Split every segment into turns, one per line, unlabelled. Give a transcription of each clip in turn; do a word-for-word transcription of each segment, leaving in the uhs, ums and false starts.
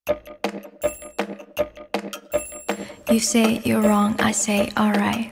You say you're wrong, I say alright.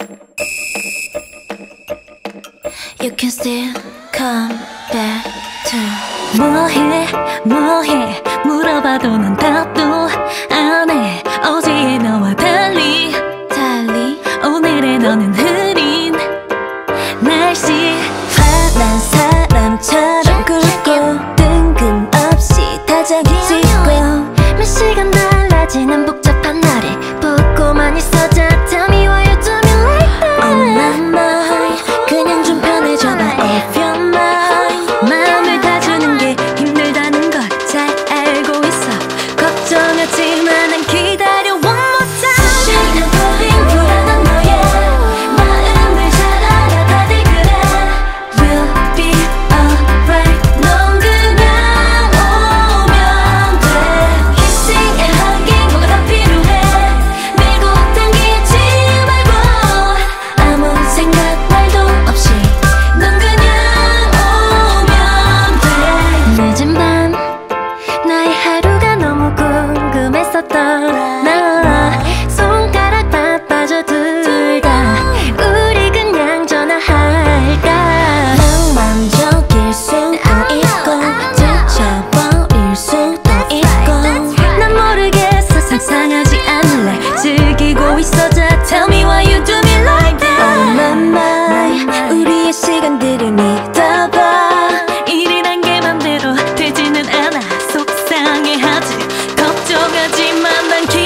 You can still come back to 뭐해 뭐해 물어봐도 넌 답도 안 해. 어제의 너와 달리 달리 오늘의 너는 흐린 날씨. 화난 사람처럼 굴고 뜬금없이 다정해지고 몇 시간 달라지는 복잡한 나를 보고만 있어자. Tell me why you do me like that. On my mind 그냥 좀 편해져봐 if you're mine. 마음을 다 주는 게 힘들다는 걸 잘 알고 있어. 걱정하지만 난 기다려 one more time. 수시는 보인 불안한 너의 마음을 잘 알아. 다들 그래 We'll be alright. 넌 그냥 오면 돼. Kissing and hugging 뭐가 더 필요해. 밀고 당기지 말고 아무 생각 말도 없이 넌 그냥 오면 돼. 늦은 밤 나의 하루가 너무 궁금했었던 나. 손가락 바빠져 둘 다 우리 그냥 전화할까. 낭만적일 수도 있고 지쳐버릴 수도 있고 난 모르겠어. 상상하지 않을래. 즐기고 있어자. Tell me why you do me like that. On my mind 우리의 시간들을 믿어봐. 일이란 게 맘대로 되지는 않아. 속상해하지 걱정하지만 난 기